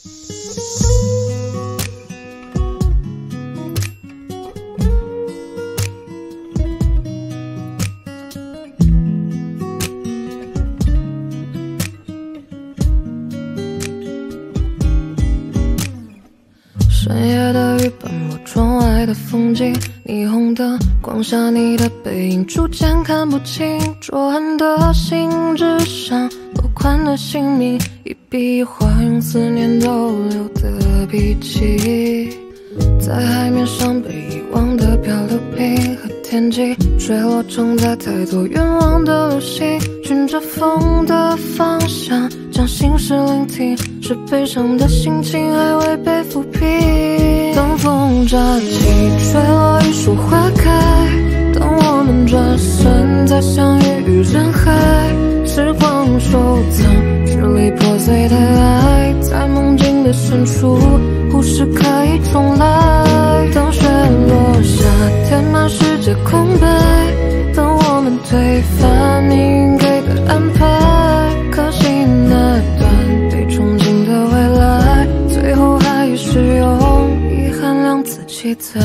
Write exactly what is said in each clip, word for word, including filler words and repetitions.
深夜的雨奔波，窗外的风景，霓虹灯光下你的背影，逐渐看不清。灼痕的信纸上，落款的姓名，一笔一画用思念逗留的笔记，在海面上被遗忘的漂流瓶和天际，坠落承载太多愿望的流星，循着风的方向，将心事聆听，是悲伤的心情还未被抚平。当风乍起，吹落一束花开，当我们转身再相遇于人海，时光收藏支离破碎的爱，在梦境的深处，故事可以重来。当雪落下，填满世界空白，当我们推翻命运给的安排，可惜那段被憧憬的未来，最后还是用遗憾两字记载。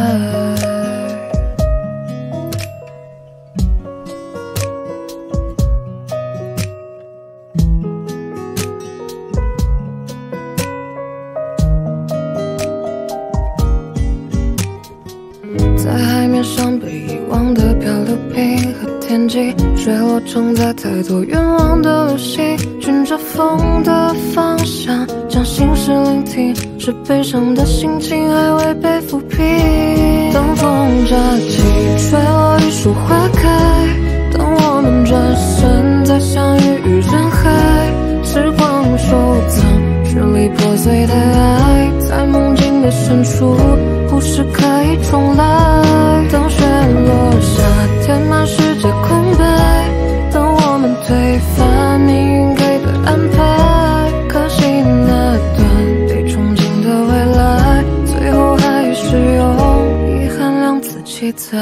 在海面上被遗忘的漂流瓶和天际，坠落承载太多愿望的流星，循着风的方向，将心事聆听，是悲伤的心情还未被抚平。当风乍起，吹落一束花开，当我们转身再相遇于人海，时光收藏支离破碎的爱，在梦境的深处，故事可以重来。当雪落下，填满世界空白，当我们推翻命运给的安排，可惜那段被憧憬的未来，最后还是用遗憾两字记载。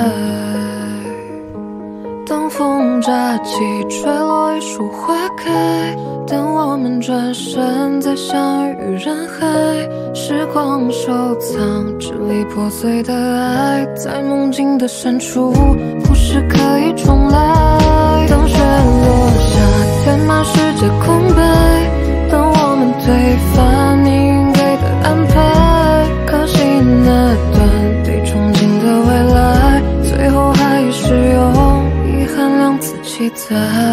当风乍起，吹落一束花开，当我们转身再相遇于人海，时光收藏支离破碎的爱，在梦境的深处，故事可以重来。当雪落下，填满世界空白，当我们推翻命运给的安排，可惜那段被憧憬的未来，最后还是用遗憾两字记载。